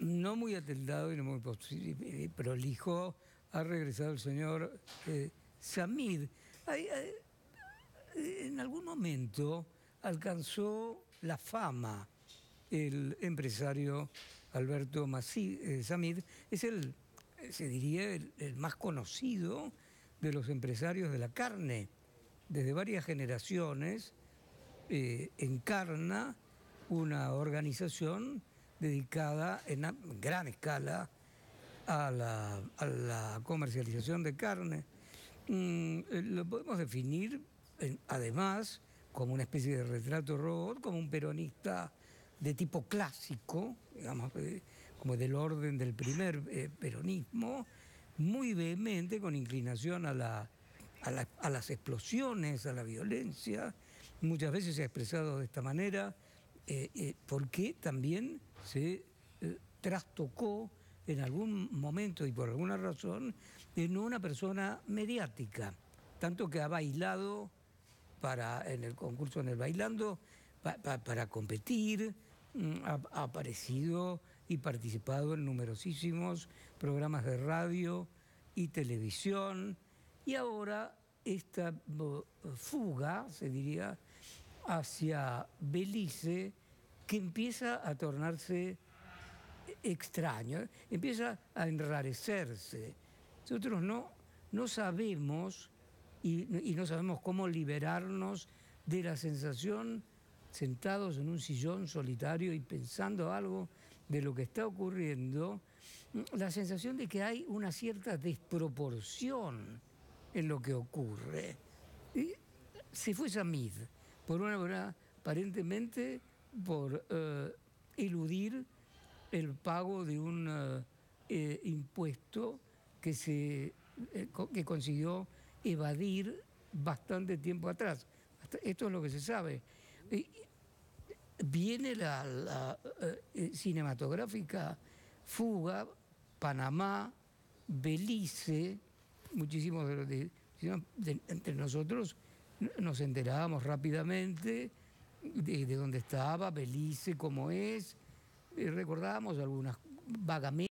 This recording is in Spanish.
no muy atildado y no muy prolijo, ha regresado el señor Samid. En algún momento alcanzó la fama el empresario Alberto Samid. Es se diría, el más conocido de los empresarios de la carne. Desde varias generaciones encarna una organización dedicada en gran escala a la comercialización de carne. Lo podemos definir, además, como una especie de retrato robot, como un peronista de tipo clásico, digamos, como del orden del primer peronismo, muy vehemente, con inclinación a las explosiones, a la violencia. Muchas veces se ha expresado de esta manera, porque también se trastocó en algún momento y por alguna razón en una persona mediática, tanto que ha bailado en el concurso en el Bailando para competir, ha aparecido y participado en numerosísimos programas de radio y televisión, y ahora esta fuga, se diría, hacia Belice, que empieza a tornarse extraño, empieza a enrarecerse. Nosotros no sabemos y no sabemos cómo liberarnos de la sensación, sentados en un sillón solitario y pensando algo de lo que está ocurriendo, la sensación de que hay una cierta desproporción en lo que ocurre. Y se fue Samid, aparentemente por eludir el pago de un impuesto que consiguió evadir bastante tiempo atrás. Esto es lo que se sabe. Viene la cinematográfica fuga, Panamá, Belice. Muchísimos entre nosotros nos enterábamos rápidamente de dónde estaba Belice, cómo es, recordábamos algunas vagamente.